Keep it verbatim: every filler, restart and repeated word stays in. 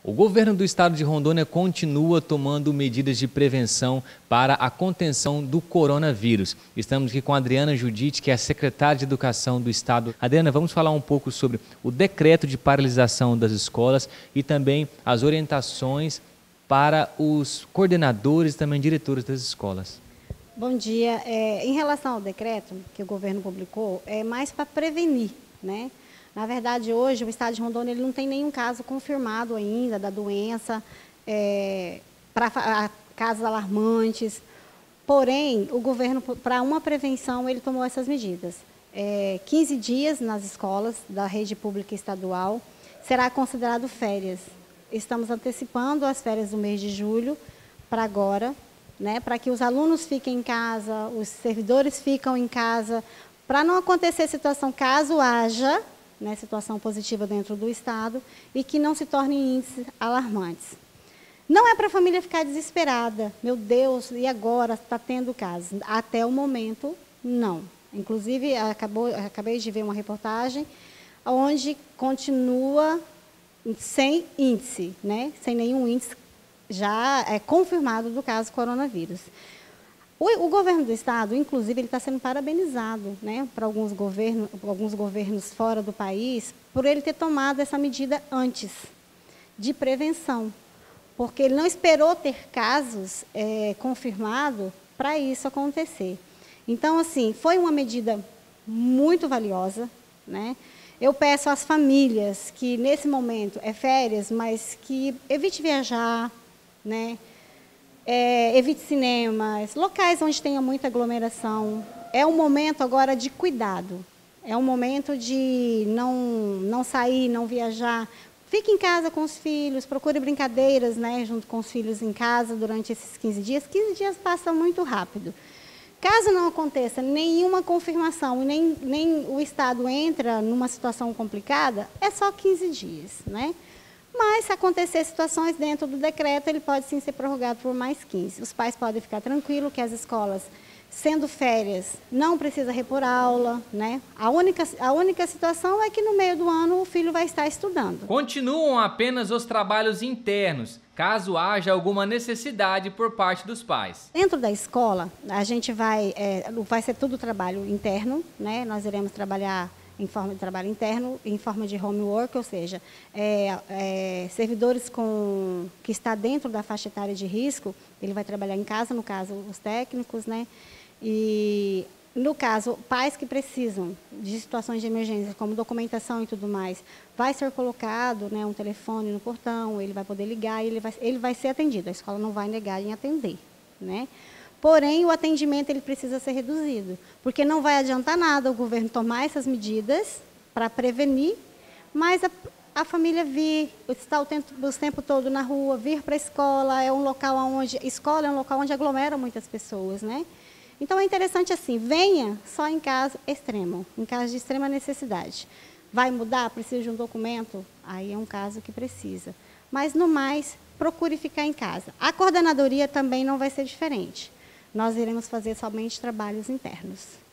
O governo do estado de Rondônia continua tomando medidas de prevenção para a contenção do coronavírus. Estamos aqui com a Adriana Judite, que é a secretária de Educação do estado. Adriana, vamos falar um pouco sobre o decreto de paralisação das escolas e também as orientações para os coordenadores e também diretores das escolas. Bom dia. É, em relação ao decreto que o governo publicou, é mais para prevenir, né? Na verdade, hoje, o estado de Rondônia ele não tem nenhum caso confirmado ainda da doença, é, para casos alarmantes. Porém, o governo, para uma prevenção, ele tomou essas medidas. É, quinze dias nas escolas da rede pública estadual será considerado férias. Estamos antecipando as férias do mês de julho para agora, né, para que os alunos fiquem em casa, os servidores ficam em casa, para não acontecer situação caso haja, né, situação positiva dentro do estado e que não se tornem índices alarmantes. Não é para a família ficar desesperada, meu Deus, e agora está tendo casos. Até o momento, não. Inclusive, acabou, acabei de ver uma reportagem onde continua sem índice, né, sem nenhum índice já é confirmado do caso coronavírus. O, o governo do estado, inclusive, ele está sendo parabenizado, né, para alguns governos, alguns governos fora do país, por ele ter tomado essa medida antes, de prevenção, porque ele não esperou ter casos é, confirmados para isso acontecer. Então, assim, foi uma medida muito valiosa, né? Eu peço às famílias que, nesse momento, é férias, mas que evite viajar, né? É, evite cinemas, locais onde tenha muita aglomeração. É um momento agora de cuidado, é um momento de não, não sair, não viajar. Fique em casa com os filhos, procure brincadeiras, né, junto com os filhos em casa durante esses quinze dias. quinze dias passam muito rápido. Caso não aconteça nenhuma confirmação e nem, nem o estado entra numa situação complicada, é só quinze dias, né? Mas, se acontecer situações dentro do decreto, ele pode sim ser prorrogado por mais quinze. Os pais podem ficar tranquilos que as escolas, sendo férias, não precisa repor aula, né? A única, a única situação é que no meio do ano o filho vai estar estudando. Continuam apenas os trabalhos internos, caso haja alguma necessidade por parte dos pais. Dentro da escola, a gente vai, é, vai ser tudo trabalho interno, né? Nós iremos trabalhar em forma de trabalho interno, em forma de homework, ou seja, é, é, servidores com, que está dentro da faixa etária de risco, ele vai trabalhar em casa, no caso, os técnicos, né? E, no caso, pais que precisam de situações de emergência, como documentação e tudo mais, vai ser colocado, né, um telefone no portão, ele vai poder ligar e ele vai, ele vai ser atendido, a escola não vai negar em atender, né? Porém, o atendimento ele precisa ser reduzido, porque não vai adiantar nada o governo tomar essas medidas para prevenir, mas a, a família vir, estar o tempo, o tempo todo na rua, vir para a escola, é um local onde, escola é um local onde aglomera muitas pessoas, né? Então, é interessante assim, venha só em caso extremo, em caso de extrema necessidade. Vai mudar, precisa de um documento? Aí é um caso que precisa. Mas, no mais, procure ficar em casa. A coordenadoria também não vai ser diferente. Nós iremos fazer somente trabalhos internos.